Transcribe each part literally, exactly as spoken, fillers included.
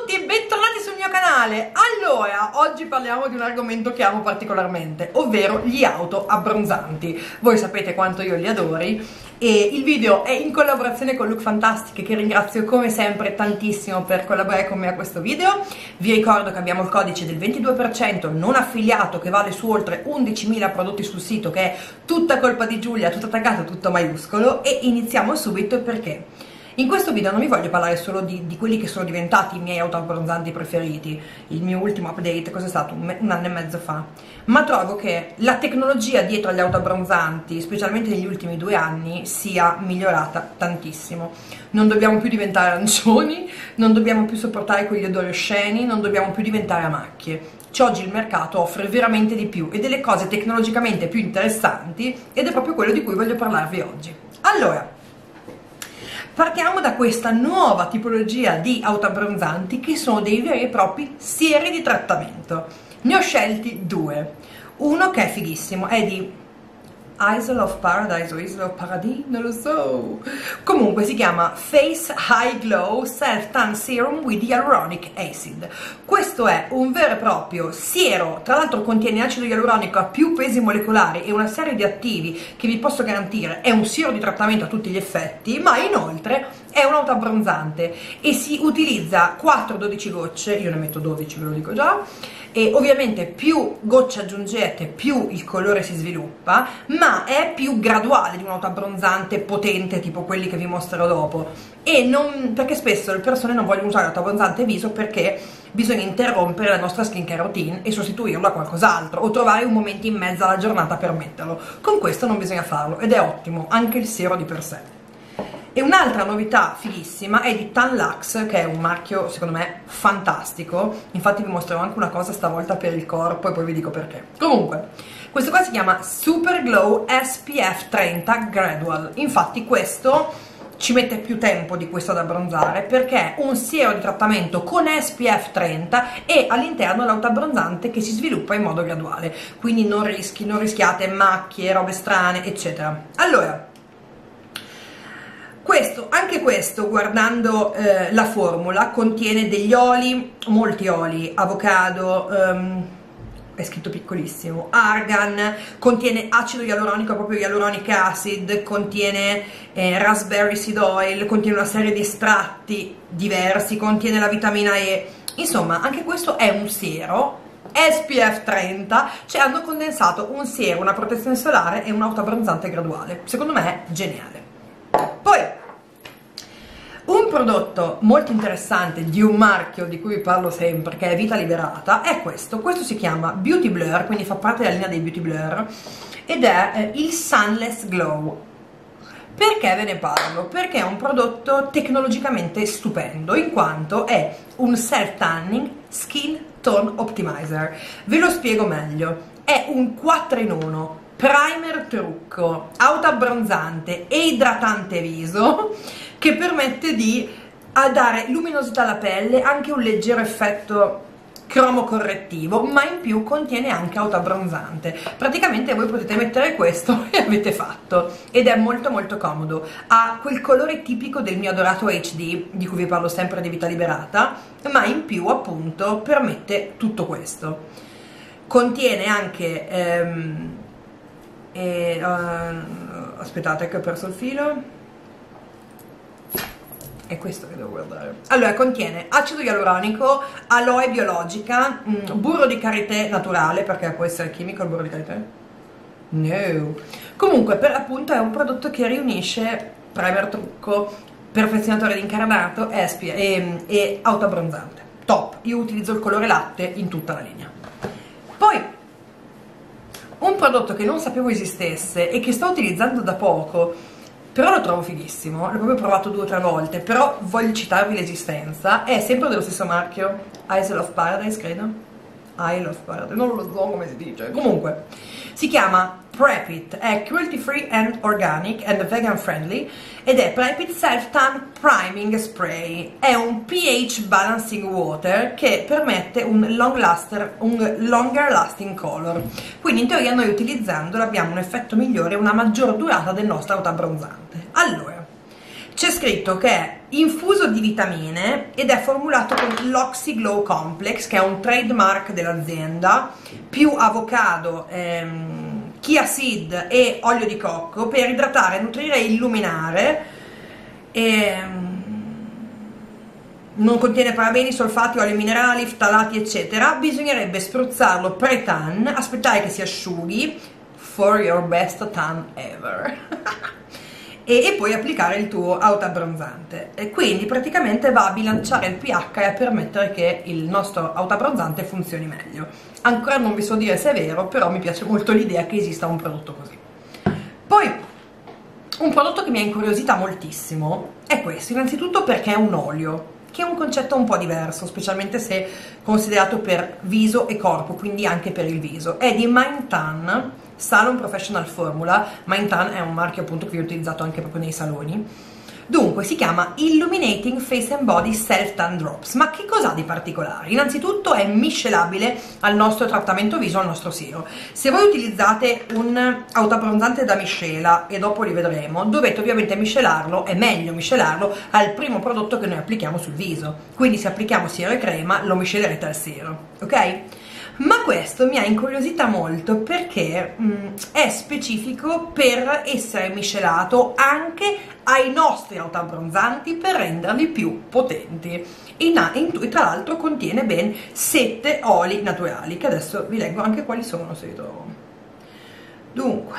tutti e bentornati sul mio canale. Allora, oggi parliamo di un argomento che amo particolarmente, ovvero gli auto abbronzanti. Voi sapete quanto io li adori e il video è in collaborazione con Look Fantastic, che ringrazio come sempre tantissimo per collaborare con me a questo video. Vi ricordo che abbiamo il codice del ventidue per cento non affiliato che vale su oltre undicimila prodotti sul sito, che è tutta colpa di Giulia, tutto attaccato, tutto maiuscolo. E iniziamo subito perché in questo video non vi voglio parlare solo di, di quelli che sono diventati i miei auto abbronzanti preferiti. Il mio ultimo update cos'è stato? Un, un anno e mezzo fa. Ma trovo che la tecnologia dietro agli auto abbronzanti, specialmente negli ultimi due anni, sia migliorata tantissimo. Non dobbiamo più diventare arancioni, non dobbiamo più sopportare quegli odori osceni, non dobbiamo più diventare a macchie. Cioè, oggi il mercato offre veramente di più e delle cose tecnologicamente più interessanti, ed è proprio quello di cui voglio parlarvi oggi. Allora, partiamo da questa nuova tipologia di auto abbronzanti che sono dei veri e propri sieri di trattamento. Ne ho scelti due. Uno che è fighissimo, è di Isle of Paradise o Isle of Paradis, non lo so. Comunque si chiama Face High Glow Self Tan Serum with Hyaluronic Acid. Questo è un vero e proprio siero, tra l'altro contiene acido ialuronico a più pesi molecolari e una serie di attivi che vi posso garantire è un siero di trattamento a tutti gli effetti, ma inoltre è un auto abbronzante e si utilizza quattro dodici gocce, io ne metto dodici, ve lo dico già. E ovviamente più gocce aggiungete più il colore si sviluppa, ma è più graduale di un auto abbronzante potente tipo quelli che vi mostrerò dopo. E non, perché spesso le persone non vogliono usare l'auto abbronzante viso perché bisogna interrompere la nostra skincare routine e sostituirlo a qualcos'altro o trovare un momento in mezzo alla giornata per metterlo. Con questo non bisogna farlo ed è ottimo anche il siero di per sé. E un'altra novità fighissima è di Tanlux, che è un marchio secondo me fantastico. Infatti vi mostrerò anche una cosa stavolta per il corpo e poi vi dico perché. Comunque, questo qua si chiama Super Glow S P F trenta Gradual. Infatti questo ci mette più tempo di questo ad abbronzare perché è un siero di trattamento con S P F trenta e all'interno l'auto abbronzante che si sviluppa in modo graduale, quindi non rischi, non rischiate macchie, robe strane, eccetera. Allora, questo, anche questo, guardando eh, la formula, contiene degli oli, molti oli, avocado, um, è scritto piccolissimo, argan, contiene acido ialuronico, proprio hyaluronic acid, contiene eh, raspberry seed oil, contiene una serie di estratti diversi, contiene la vitamina E, insomma anche questo è un siero S P F trenta, cioè hanno condensato un siero, una protezione solare e un auto abbronzante graduale. Secondo me è geniale. Poi un prodotto molto interessante di un marchio di cui vi parlo sempre, che è Vita Liberata, è questo. Questo si chiama Beauty Blur, quindi fa parte della linea dei Beauty Blur, ed è eh, il Sunless Glow. Perché ve ne parlo? Perché è un prodotto tecnologicamente stupendo, in quanto è un Self Tanning Skin Tone Optimizer. Ve lo spiego meglio. È un quattro in uno, primer trucco, auto abbronzante e idratante viso, che permette di dare luminosità alla pelle, anche un leggero effetto cromo correttivo, ma in più contiene anche auto abbronzante. Praticamente voi potete mettere questo e avete fatto, ed è molto molto comodo. Ha quel colore tipico del mio adorato H D, di cui vi parlo sempre di Vita Liberata, ma in più appunto permette tutto questo. Contiene anche ehm, e, uh, aspettate che ho perso il filo. È questo che devo guardare. Allora, contiene acido ialuronico, aloe biologica, mh, burro di karité naturale, perché può essere chimico il burro di karité? No. Comunque, per appunto è un prodotto che riunisce primer trucco, perfezionatore di incarnato e, e, e auto abbronzante. Top! Io utilizzo il colore latte in tutta la linea. Poi, un prodotto che non sapevo esistesse e che sto utilizzando da poco, però lo trovo fighissimo, l'ho proprio provato due o tre volte, però voglio citarvi l'esistenza, è sempre dello stesso marchio, Isle of Paradise, credo? Isle of Paradise, non lo so come si dice, comunque, si chiama Prep It, è cruelty free and organic and vegan friendly, ed è Prep It Self Tan Priming Spray. È un pH balancing water che permette un, long laster, un longer lasting color, quindi in teoria noi utilizzandolo abbiamo un effetto migliore e una maggior durata del nostro auto abbronzante. Allora, c'è scritto che è infuso di vitamine ed è formulato con l'Oxy Glow Complex, che è un trademark dell'azienda, più avocado, ehm, chia seed e olio di cocco per idratare, nutrire e illuminare. E non contiene parabeni, solfati, oli minerali, ftalati eccetera. Bisognerebbe spruzzarlo pre-tan, aspettare che si asciughi, for your best tan ever e, e poi applicare il tuo autoabbronzante. E quindi praticamente va a bilanciare il pH e a permettere che il nostro autoabbronzante funzioni meglio. Ancora non vi so dire se è vero, però mi piace molto l'idea che esista un prodotto così. Poi un prodotto che mi ha incuriosita moltissimo è questo, innanzitutto perché è un olio, che è un concetto un po' diverso, specialmente se considerato per viso e corpo, quindi anche per il viso. È di Mindtan Salon Professional Formula. Mindtan è un marchio appunto che ho utilizzato anche proprio nei saloni. Dunque si chiama Illuminating Face and Body Self Tan Drops. Ma che cos'ha di particolare? Innanzitutto è miscelabile al nostro trattamento viso, al nostro siero. Se voi utilizzate un autoabbronzante da miscela, e dopo li vedremo, dovete ovviamente miscelarlo, è meglio miscelarlo al primo prodotto che noi applichiamo sul viso. Quindi se applichiamo siero e crema lo miscelerete al siero, ok? Ma questo mi ha incuriosita molto perché mh, è specifico per essere miscelato anche ai nostri autoabbronzanti per renderli più potenti. E, in, in, tra l'altro contiene ben sette oli naturali, che adesso vi leggo anche quali sono se li trovo. Dunque,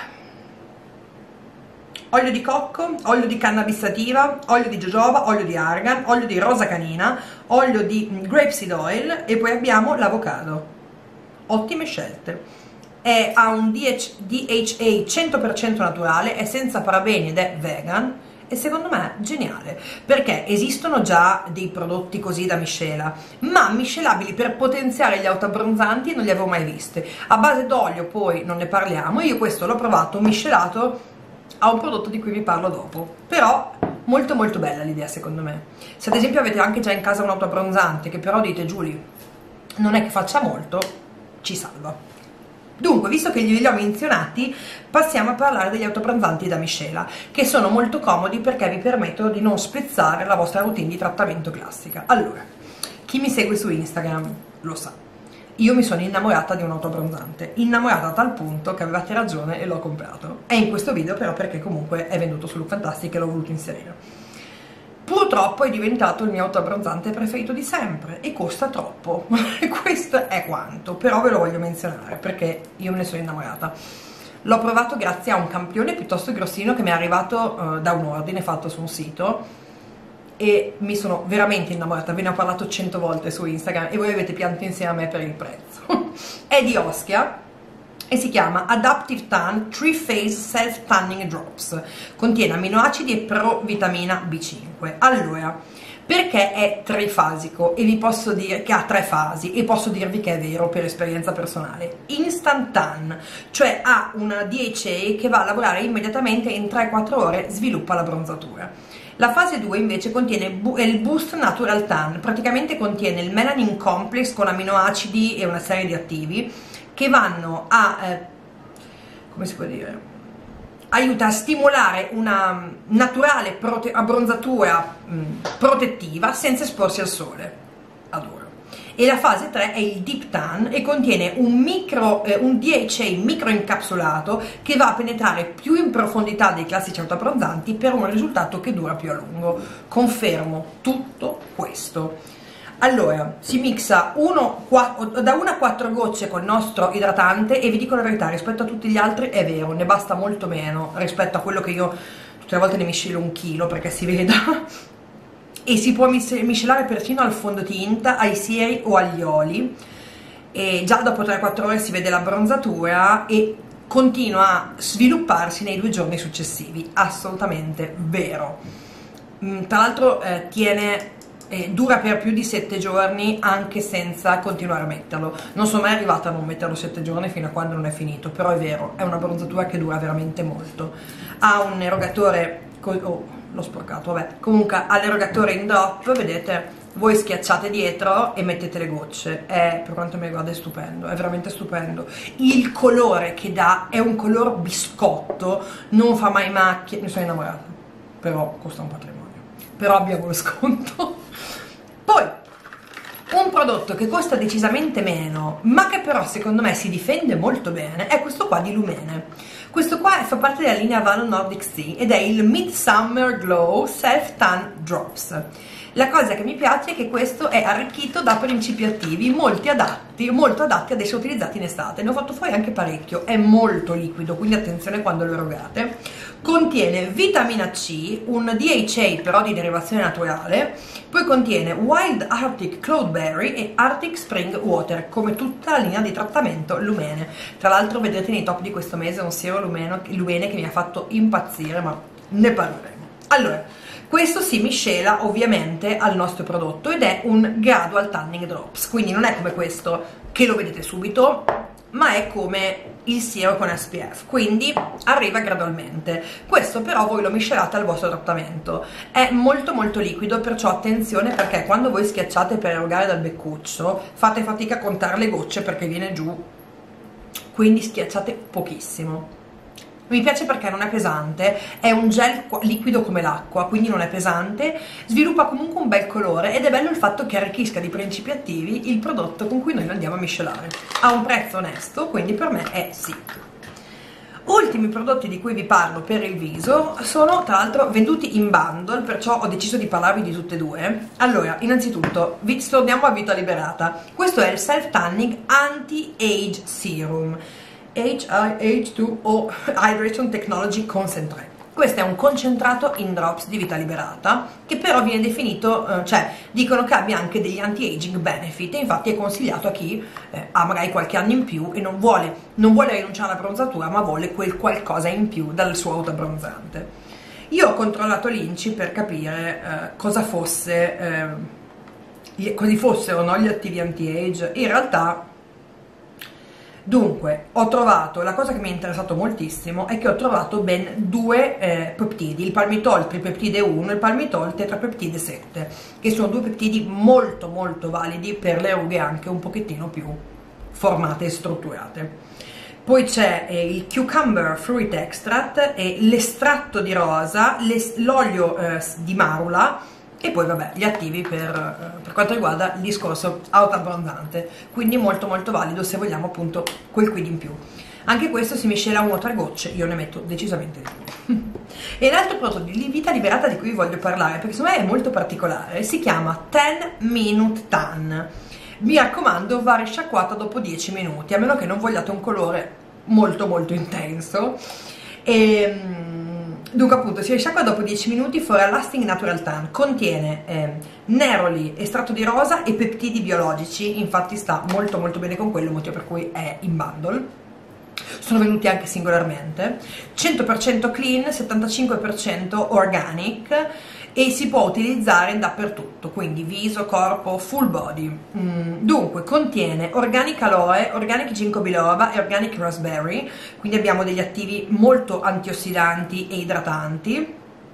olio di cocco, olio di cannabis sativa, olio di jojoba, olio di argan, olio di rosa canina, olio di grapeseed oil e poi abbiamo l'avocado. Ottime scelte. È, ha un D H A cento per cento naturale, è senza parabeni ed è vegan e secondo me è geniale, perché esistono già dei prodotti così da miscela, ma miscelabili per potenziare gli autoabbronzanti non li avevo mai visti. A base d'olio poi non ne parliamo, io questo l'ho provato miscelato a un prodotto di cui vi parlo dopo, però molto molto bella l'idea secondo me. Se ad esempio avete anche già in casa un autoabbronzante che però dite Giulia non è che faccia molto, ci salva. Dunque, visto che li ho menzionati, passiamo a parlare degli autoabbronzanti da miscela, che sono molto comodi perché vi permettono di non spezzare la vostra routine di trattamento classica. Allora, chi mi segue su Instagram lo sa, io mi sono innamorata di un autoabbronzante, innamorata a tal punto che avevate ragione e l'ho comprato. È in questo video però perché comunque è venduto su Look Fantastic e l'ho voluto inserire. Purtroppo è diventato il mio autoabbronzante preferito di sempre e costa troppo. Questo è quanto, però ve lo voglio menzionare perché io me ne sono innamorata. L'ho provato grazie a un campione piuttosto grossino che mi è arrivato uh, da un ordine fatto su un sito e mi sono veramente innamorata. Ve ne ho parlato cento volte su Instagram e voi avete pianto insieme a me per il prezzo. È di Oschia e si chiama Adaptive Tan Three Phase Self Tanning Drops. Contiene aminoacidi e provitamina B cinque. Allora, perché è trifasico e vi posso dire che ha tre fasi e posso dirvi che è vero per esperienza personale. Instant Tan, cioè ha una D H A che va a lavorare immediatamente in tre quattro ore, sviluppa la bronzatura. La fase due invece contiene il Boost Natural Tan, praticamente contiene il Melanin Complex con aminoacidi e una serie di attivi che vanno a, eh, come si può dire, aiuta a stimolare una naturale abbronzatura mh, protettiva senza esporsi al sole. Adoro. E la fase tre è il Deep Tan e contiene un, micro, eh, un D H A microincapsulato che va a penetrare più in profondità dei classici autoabbronzanti per un risultato che dura più a lungo. Confermo tutto questo. Allora, si mixa uno, quattro, da una a quattro gocce col nostro idratante e vi dico la verità, rispetto a tutti gli altri è vero, ne basta molto meno rispetto a quello che io tutte le volte ne miscelo un chilo perché si veda. E si può miscelare persino al fondotinta, ai sieri o agli oli e già dopo tre quattro ore si vede la bronzatura e continua a svilupparsi nei due giorni successivi. Assolutamente vero. Tra l'altro eh, tiene... Eh, dura per più di sette giorni anche senza continuare a metterlo. Non sono mai arrivata a non metterlo sette giorni fino a quando non è finito, però è vero, è una bronzatura che dura veramente molto. Ha un erogatore, oh, l'ho sporcato, vabbè, comunque all'erogatore in drop, vedete, voi schiacciate dietro e mettete le gocce. È, per quanto mi riguarda, è stupendo, è veramente stupendo. Il colore che dà è un color biscotto, non fa mai macchie, mi sono innamorata, però costa un patrimonio. però abbiamo lo sconto. Poi un prodotto che costa decisamente meno, ma che però secondo me si difende molto bene, è questo qua di Lumene. Questo qua fa parte della linea Valo Nordic Sea ed è il Midsummer Glow Self Tan Drops. La cosa che mi piace è che questo è arricchito da principi attivi molti adatti, molto adatti ad essere utilizzati in estate. Ne ho fatto fuori anche parecchio, è molto liquido, quindi attenzione quando lo erogate. Contiene vitamina C, un D H A però di derivazione naturale, poi contiene Wild Arctic Cloudberry e Arctic Spring Water, come tutta la linea di trattamento Lumene. Tra l'altro vedrete nei top di questo mese un siero Lumene, Lumene che mi ha fatto impazzire, ma ne parleremo. Allora, questo si miscela ovviamente al nostro prodotto ed è un Gradual Tanning Drops, quindi non è come questo che lo vedete subito, ma è come il siero con S P F, quindi arriva gradualmente. Questo però voi lo miscelate al vostro trattamento, è molto molto liquido, perciò attenzione, perché quando voi schiacciate per erogare dal beccuccio fate fatica a contare le gocce perché viene giù, quindi schiacciate pochissimo. Mi piace perché non è pesante, è un gel liquido come l'acqua, quindi non è pesante, sviluppa comunque un bel colore ed è bello il fatto che arricchisca di principi attivi il prodotto con cui noi lo andiamo a miscelare. Ha un prezzo onesto, quindi per me è sì. Ultimi prodotti di cui vi parlo per il viso sono tra l'altro venduti in bundle, perciò ho deciso di parlarvi di tutte e due. Allora, innanzitutto, vi torniamo a Vita Liberata. Questo è il Self Tanning Anti-Age Serum H I H due O Hydration Technology Concentrate. Questo è un concentrato in drops di Vita Liberata che però viene definito, eh, cioè dicono che abbia anche degli anti-aging benefit, e infatti è consigliato a chi eh, ha magari qualche anno in più e non vuole, non vuole rinunciare alla bronzatura, ma vuole quel qualcosa in più dal suo autobronzante. Io ho controllato l'Inci per capire eh, cosa fosse, eh, cosa fossero, no, gli attivi anti-age. In realtà, dunque, ho trovato, la cosa che mi è interessato moltissimo è che ho trovato ben due eh, peptidi, il palmitol tripeptide uno e il palmitol tetrapeptide sette, che sono due peptidi molto molto validi per le rughe anche un pochettino più formate e strutturate. Poi c'è eh, il Cucumber Fruit Extract e l'estratto di rosa, l'olio eh, di marula, e poi vabbè gli attivi per, per quanto riguarda il discorso autoabbronzante, quindi molto molto valido se vogliamo appunto quel quid in più. Anche questo si miscela uno o tre gocce, io ne metto decisamente di più. E l'altro prodotto di Vita Liberata di cui vi voglio parlare, perché secondo me è molto particolare, si chiama ten minute Tan. Mi raccomando, va risciacquata dopo dieci minuti, a meno che non vogliate un colore molto molto intenso. E dunque appunto si risciacqua dopo dieci minuti for a lasting natural tan. Contiene eh, neroli, estratto di rosa e peptidi biologici, infatti sta molto molto bene con quello, motivo per cui è in bundle. Sono venuti anche singolarmente. Cento per cento clean, settantacinque per cento organic, e si può utilizzare dappertutto, quindi viso, corpo, full body. Mm, dunque contiene organic aloe, organic ginkgo biloba e organic raspberry, quindi abbiamo degli attivi molto antiossidanti e idratanti.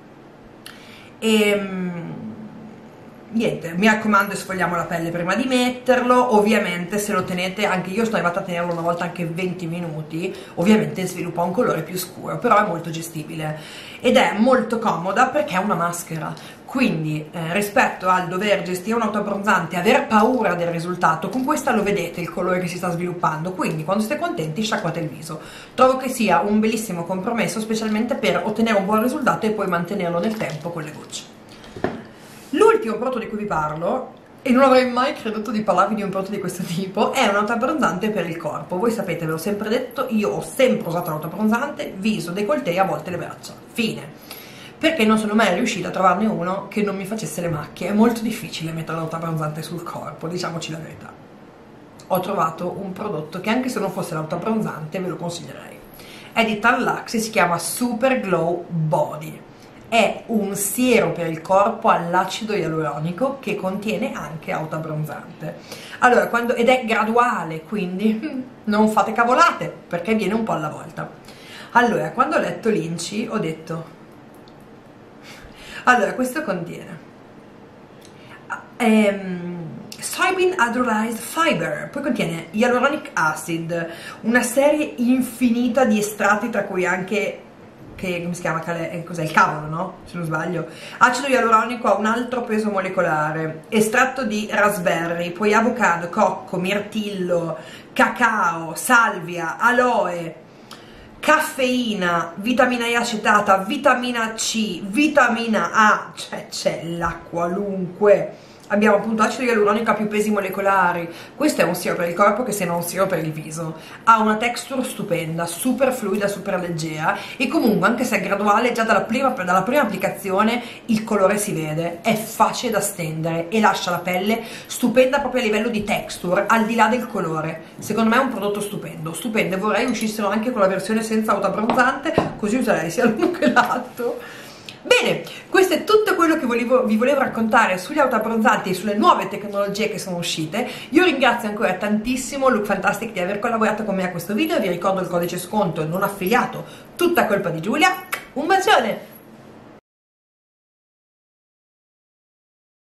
E mm, niente, mi raccomando, sfogliamo la pelle prima di metterlo. Ovviamente se lo tenete, anche io sono arrivata a tenerlo una volta anche venti minuti, ovviamente sviluppa un colore più scuro, però è molto gestibile ed è molto comoda perché è una maschera, quindi eh, rispetto al dover gestire un autoabbronzante e aver paura del risultato, con questa lo vedete il colore che si sta sviluppando, quindi quando siete contenti sciacquate il viso. Trovo che sia un bellissimo compromesso, specialmente per ottenere un buon risultato e poi mantenerlo nel tempo con le gocce. L'ultimo prodotto di cui vi parlo, e non avrei mai creduto di parlarvi di un prodotto di questo tipo, è un autoabbronzante per il corpo. Voi sapete, ve l'ho sempre detto, io ho sempre usato l'autoabbronzante, viso, décolleté e a volte le braccia, fine, perché non sono mai riuscita a trovarne uno che non mi facesse le macchie. È molto difficile mettere l'autoabbronzante sul corpo, diciamoci la verità. Ho trovato un prodotto che, anche se non fosse l'autoabbronzante, ve lo consiglierei. È di Tarlax e si chiama Super Glow Body. È un siero per il corpo all'acido ialuronico che contiene anche autoabbronzante. Allora, quando, ed è graduale, quindi non fate cavolate, perché viene un po' alla volta. Allora, quando ho letto l'Inci ho detto, allora, questo contiene ehm, soybean hydrolyzed fiber, poi contiene hyaluronic acid, una serie infinita di estratti, tra cui anche che come si chiama? Eh, cos'è? Il cavolo, no? Se non sbaglio. Acido ialuronico ha un altro peso molecolare, estratto di raspberry, poi avocado, cocco, mirtillo, cacao, salvia, aloe, caffeina, vitamina E acetata, vitamina C, vitamina A, cioè c'è la qualunque. Abbiamo appunto acido ialuronico a più pesi molecolari. Questo è un siero per il corpo che sembra un siero per il viso. Ha una texture stupenda, super fluida, super leggera, e comunque anche se è graduale, già dalla prima, dalla prima applicazione il colore si vede, è facile da stendere e lascia la pelle stupenda proprio a livello di texture, al di là del colore. Secondo me è un prodotto stupendo, stupendo, e vorrei uscissero anche con la versione senza autoabbronzante, così userei sia l'uno che l'altro. Bene, questo è tutto quello che volevo, vi volevo raccontare sugli autoabbronzanti e sulle nuove tecnologie che sono uscite. Io ringrazio ancora tantissimo Look Fantastic di aver collaborato con me a questo video. Vi ricordo il codice sconto non affiliato, tutta colpa di Giulia. Un bacione!